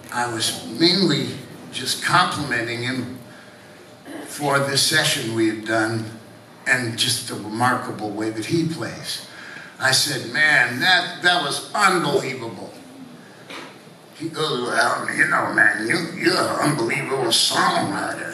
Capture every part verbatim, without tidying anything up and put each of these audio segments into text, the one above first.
I was mainly just complimenting him for this session we had done and just the remarkable way that he plays. I said, man, that, that was unbelievable. He goes, well, you know, man, you, you're an unbelievable songwriter.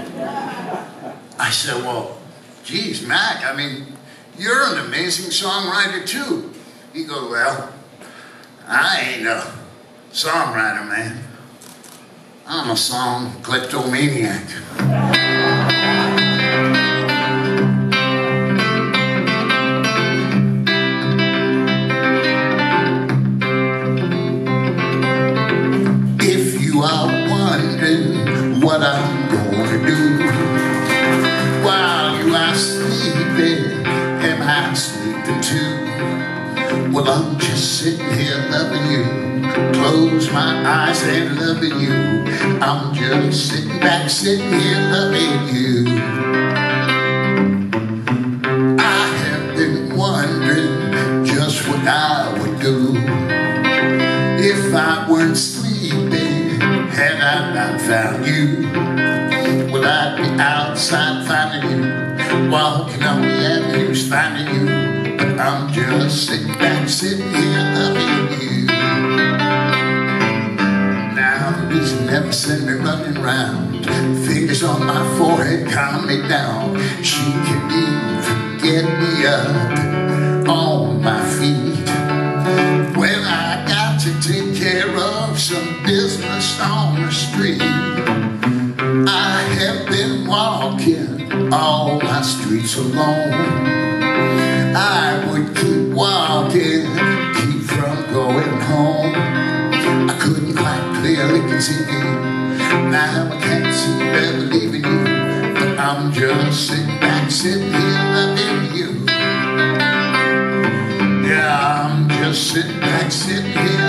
I said, well, geez, Mac, I mean, you're an amazing songwriter too. He goes, well, I ain't a songwriter, man. I'm a song kleptomaniac. If you are wondering what I'm gonna do while you are sleeping, am I sleeping too? Well, I'm just sitting here loving you. Close my eyes and loving you. I'm just sitting back, sitting here loving you. I have been wondering just what I would do if I weren't sleeping, had I not found you. Would I be outside finding you, walking on the avenues finding you? But I'm just sitting back, sitting here loving you. Never send me running round, fingers on my forehead, calm me down. She can even get me up on my feet when I got to take care of some business on the street. I have been walking all my streets alone. I would keep walking, keep from going home. I couldn't quite clearly conceive you. Now I can't see better leaving you. But I'm just sitting back, sitting here loving you. Yeah, I'm just sitting back, sitting here